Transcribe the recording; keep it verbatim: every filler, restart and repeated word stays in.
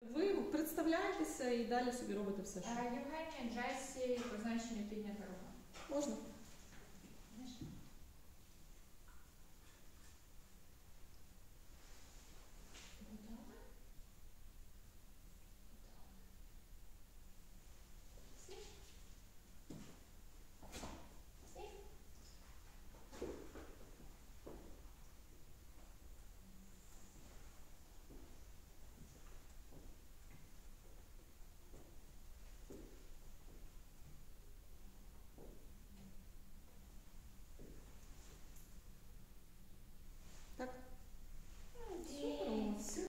Ви представляєтеся і далі собі робите все, що Євгенія Джесі, позначення піднята рука. можна.